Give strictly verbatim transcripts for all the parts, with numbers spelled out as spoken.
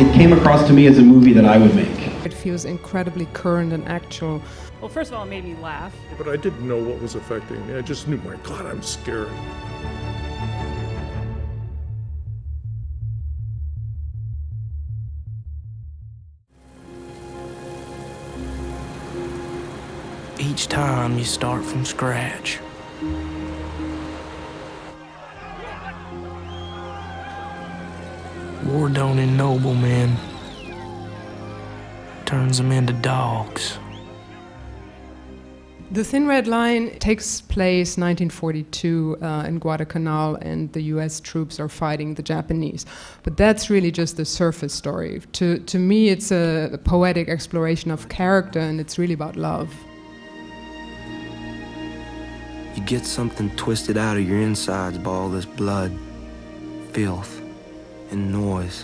it came across to me as a movie that I would make. It feels incredibly current and actual. Well, first of all, it made me laugh. But I didn't know what was affecting me. I just knew, my God, I'm scared. Each time you start from scratch. War don't ennoble men, turns them into dogs. The Thin Red Line takes place nineteen forty-two uh, in Guadalcanal, and the U S troops are fighting the Japanese. But that's really just the surface story. To, to me, it's a, a poetic exploration of character, and it's really about love. You get something twisted out of your insides by all this blood, filth, and noise.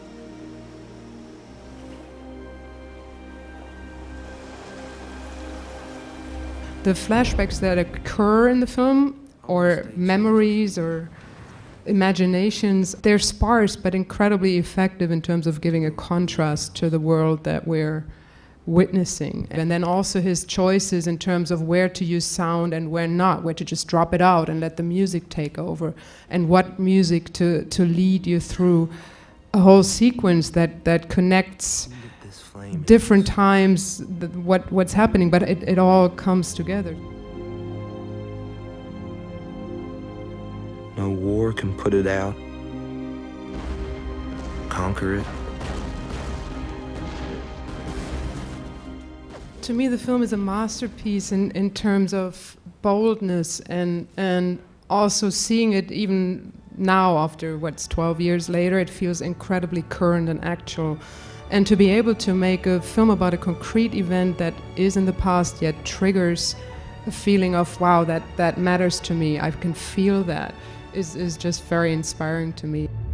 The flashbacks that occur in the film, or memories or imaginations, they're sparse but incredibly effective in terms of giving a contrast to the world that we're witnessing. And then also his choices in terms of where to use sound and where not, where to just drop it out and let the music take over, and what music to, to lead you through a whole sequence that, that connects different times, th what, what's happening, but it, it all comes together. No war can put it out, conquer it. To me, the film is a masterpiece in, in terms of boldness, and, and also seeing it even now, after what's twelve years later, it feels incredibly current and actual. And to be able to make a film about a concrete event that is in the past yet triggers a feeling of, wow, that, that matters to me, I can feel that, is, is just very inspiring to me.